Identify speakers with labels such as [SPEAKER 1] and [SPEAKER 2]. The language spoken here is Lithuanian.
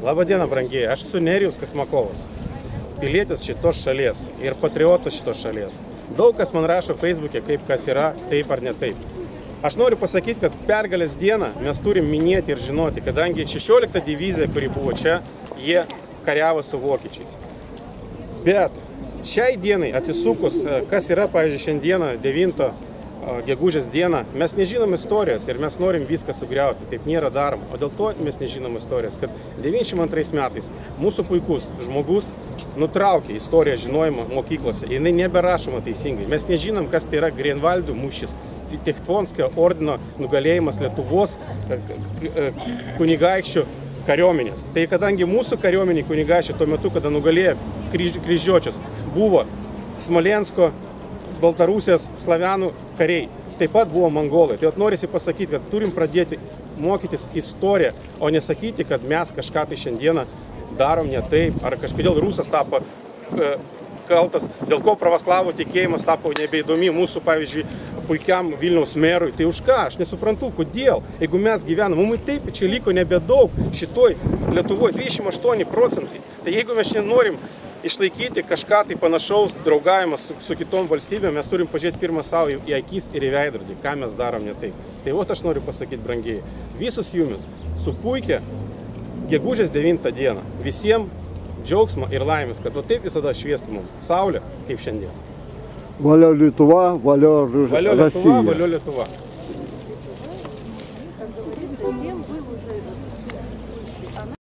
[SPEAKER 1] Labadiena, brangieji, aš esu Nerijus Kasmakovas, pilietis šitos šalies ir patriotas šitos šalies. Daug kas man rašo Facebook'e, kaip kas yra, taip ar ne taip. Aš noriu pasakyti, kad pergalės dieną mes turim minėti ir žinoti, kadangi 16 divizija, kuri buvo čia, jie kariavo su vokiečiais. Bet šiai dienai atsisukus, kas yra, pavyzdžiui, šiandieną 9 gegužės dieną, mes nežinom istorijos ir mes norim viską sugriauti, taip nėra daroma. O dėl to mes nežinom istorijos, kad 92 metais mūsų puikus žmogus nutraukė istoriją žinojimą mokyklose ir jinai neberašoma teisingai. Mes nežinom, kas tai yra Greenwaldų mūšis, Techtonskio ordino nugalėjimas Lietuvos kunigaikščių kariuomenės. Tai kadangi mūsų kariuomenė kunigaikščių tuo metu, kada nugalėjo kryžiuočius, buvo Smolensko, Baltarusijos, Slavianų kariai. Taip pat buvo mongolai. Tai norisi pasakyti, kad turim pradėti mokytis istoriją, o nesakyti, kad mes kažką tai šiandieną darom ne taip, ar kažkodėl rusas tapo kaltas, dėl ko pravoslavų tikėjimas tapo nebeįdomi mūsų, pavyzdžiui, puikiam Vilniaus merui. Tai už ką? Aš nesuprantu, kodėl. Jeigu mes gyvenam, mums taip čia liko nebedaug šitoj Lietuvoje, 28%. Tai jeigu mes šiandien norim išlaikyti kažką tai panašaus draugavimą su kitom valstybėm, mes turim pažiūrėti pirmą savo į akis ir į veidrodį, ką mes darom ne taip. Tai aš noriu pasakyti, brangieji, visus jumis su puikia gegužės 9 dieną. Visiems džiaugsmo ir laimės, kad taip visada šviestų mums saulė, kaip šiandien.
[SPEAKER 2] Valio Lietuva, valio Rusija.
[SPEAKER 1] Valio Lietuva, valio Lietuva.